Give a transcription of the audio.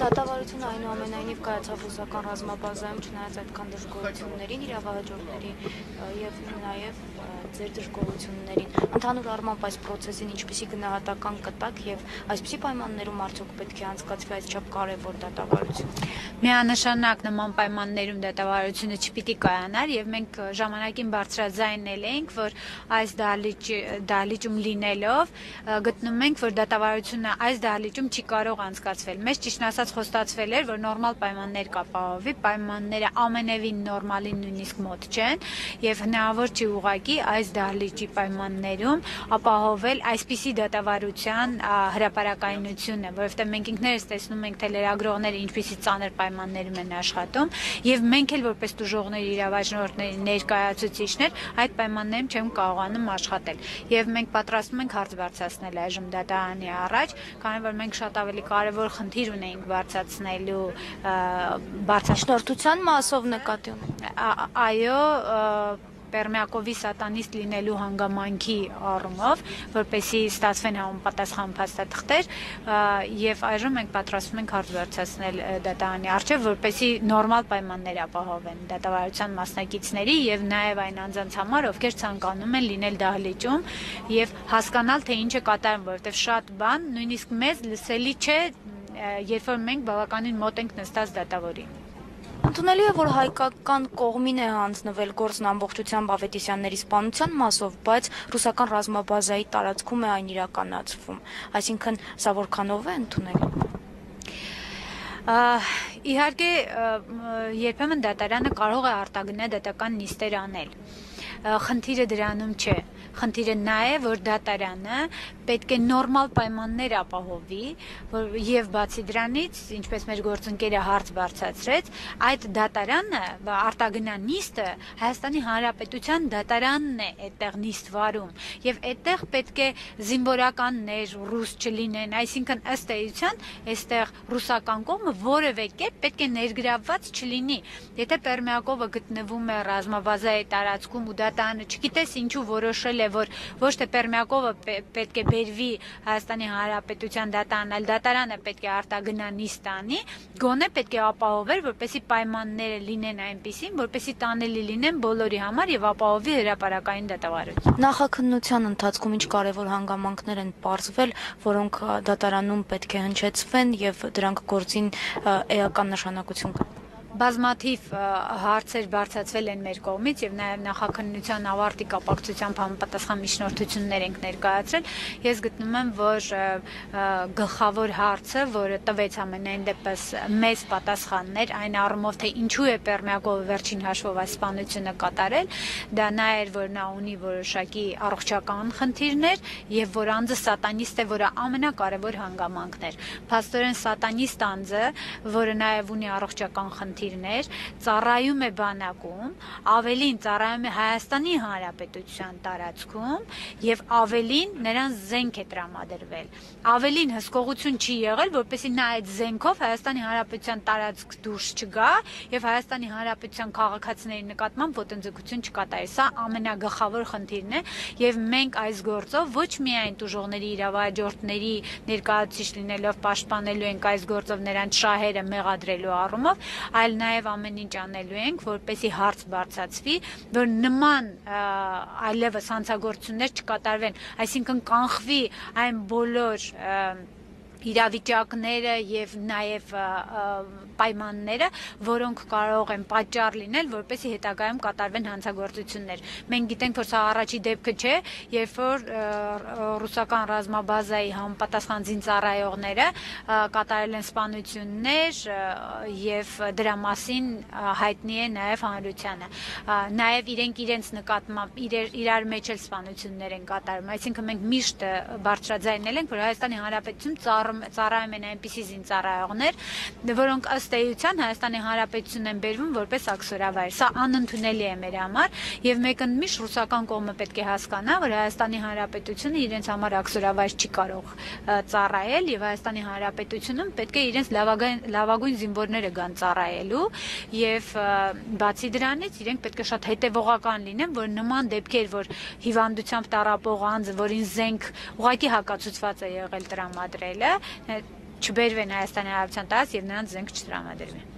Դատավարությունը այնուամենայնիվ կայացավ ռուսական ռազմաբազայում, չնայած այդքան դժգոհություններին, իրավահաջորդների եւ նաեւ ձեր դժգոհություններին։ Ընդհանուր առմամբ այս process-ին ինչպիսի գնահատական կտակ եւ այսպիսի պայմաններում արդյոք պետք է անցկացվի այսչափ կարեւոր դատավարություն։ Միանշանակ նման պայմաններում դատավարությունը չպիտի կայանար եւ մենք ժամանակին բարձրաձայնել էինք, որ այս դահլիճում լինելով գտնում ենք, որ դատավարությունը այս դահլիճում չի կարող անցկացվել։ Մեզ ճիշտ ասած խոստացվել էր, որ նորմալ պայմաններ կապահովվի, պայմանները ամենևին նորմալին նույնիսկ մոտ չեն եւ հնարավոր չի ուղղակի այս դահլիճի պայմաններում ապահովել այսպիսի դատավարության հրապարակայնությունը, որովհետեւ մենք ինքներս տեսնում ենք, թե լրագրողները ինչպիսի ծանր պայմաններում են աշխատում եւ մենք էլ որպես տուժողների իրավաճնորդների ներկայացուցիչներ այդ պայմաններում չեմ կարողանում աշխատել եւ մենք պատրաստվում ենք հարց բարձրացնել այժմ դատարանի առաջ, քանի որ մենք շատ ավելի կարեւոր խնդիր ունեինք բարձրացնելու Շնորհտության մասով նկատի ունենք։ Այո, Պերմյակովի սատանիստ լինելու հանգամանքի առումով, որպեսզի ստացվեն համապատասխան փաստաթղթեր եւ այժմ մենք պատրաստվում ենք հարց բարձրացնել դատարանի առջեւ, որպեսզի նորմալ պայմաններ ապահովեն դատավարության մասնակիցների եւ նաեւ այն անձանց համար, ովքեր ցանկանում են լինել դահլիճում եւ հասկանալ, թե ինչ է կատարվում, որովհետեւ շատ բան նույնիսկ մեզ լսելի չէ, երբ որ մենք բավականին մոտ ենք նստած դատավորին։ Ընդունելի է, որ հայկական կողմին է հանձնվել գործն ամբողջությամբ Ավետիսյանների սպանության մասով, բայց ռուսական ռազմաբազայի տարածքում է այն իրականացվում։ Այսինքն սա որքանով է ընդունելի։ Իհարկե, երբեմն դատարանը կարող է արտագնա դատական նիստեր անել։ Խնդիրը դրանում չէ։ Խնդիրը նա է, որ դատարանը պետք է նորմալ պայմաններ ապահովի, եւ բացի դրանից, ինչպես մեր գործընկերը հարց բարձրացրեց, այդ դատարանը, արտագնա նիստը Հայաստանի Հանրապետության դատարանն է այդտեղ նիստ վարում, եւ այդտեղ պետք է զինվորականներ ռուս չլինեն, այսինքն ըստ էության, այստեղ ռուսական կողմը որևէ կերպ պետք է ներգրավված չլինի։ Եթե Պերմյակովը գտնվում է ռազմաբազայի տարածքում ու դատարանը չգիտես ինչու որոշել է, որ ոչ թե Պերմյակովը պետք է բերվի Հայաստանի Հանրապետության դատարան, այլ դատարանը պետք է արտագնա նիստ անի, գոնե պետք է ապահովել, որպեսզի պայմանները լինեն այնպիսին, որպեսզի տանելի լինեն բոլորի համար եւ ապահովի հրապարակային դատավարություն։ Նախաքննության ընթացքում ինչ կարևոր հանգամանքներ են պարզվել, որոնք դատարանում պետք է հնչեցվեն եւ դրանք գործին էական նշանակություն կան։ Բազմաթիվ հարցեր բարձրացվել են մեր կողմից եւ նաեւ նախաքննության ավարտի կապակցությամբ համապատասխան միջնորդություններ ենք ներկայացրել։ Ես գտնում եմ, որ գլխավոր հարցը, որը տվեց ամենայն դեպս մեծ պատասխաններ, այն առումով, թե ինչու է Պերմյակովը վերջին հաշվով այս սպանությունը կատարել, դա նա էր, որ նա ունի որոշակի առողջական խնդիրներ եւ որ անձը սատանիստ է, որը ամենակարևոր հանգամանքն էր։ Փաստորեն սատանիստ անձը, որը նաեւ ունի առողջական խնդիրներ, ծառայում է բանակում, ավելին ծառայում է Հայաստանի Հանրապետության տարածքում եւ ավելին նրան զենք է տրամադրվել։ Ավելին հսկողություն չի եղել, որպեսզի նա այդ զենքով Հայաստանի Հանրապետության տարածք դուրս չգա եւ Հայաստանի Հանրապետության քաղաքացիների նկատմամբ ոտնձգություն չկատարի։ Սա ամենագլխավոր խնդիրն է եւ մենք այս գործով ոչ միայն տուժողների իրավաճորդների ներկայացուցիչ լինելով պաշտպանելու ենք այս գործով նրանց շահերը մեղադրելու առումով, այլ նաև ամեն ինչ անելու ենք, որպեսզի հարց բարձրացվի, որ նման այլևս հանցագործություններ չկատարվեն, այսինքն կանխվի այն բոլոր իրավիճակները եւ նաեւ պայմանները, որոնք կարող են պատճառ լինել, որպեսզի հետագայում կատարվեն հանցագործություններ։ Մենք գիտենք, որ սա առաջի դեպքը չէ, երբ որ ռուսական ռազմաբազայի համապատասխան զինծառայողները կատարել են սպանություններ եւ դրա մասին հայտնի է նաեւ հանրությանը։ Նաեւ իրենք իրենց նկատմամբ իրար մեջ էլ սպանություններ են կատարում, այսինքն մենք միշտ բարձրաձայնել ենք, որ Հայաստանի Հանրապետություն ծառայում են այնպիսի զինծառայողներ, որոնք ըստ էության Հայաստանի Հանրապետությունն են բերվում որպես աքսորավայր։ Սա անընդունելի է մեր համար եւ մեկընդմիշտ ռուսական կողմը պետք է հասկանա, որ Հայաստանի Հանրապետությունը իրենց համար աքսորավայր չի կարող ծառայել եւ Հայաստանի Հանրապետությունում պետք է իրենց լավագույն զինվորները գան ծառայելու եւ բացի դրանից իրենք պետք է շատ հետեւողական լինեն, որ նման դեպքեր, որ հիվանդությամբ տառապող անձը, որին զենք ուղղակի հակացուցված է եղել տրամադրելը, չբերվեն Հայաստանի Հանրապետության տարածք եւ նրանց զենք չտրամադրվի։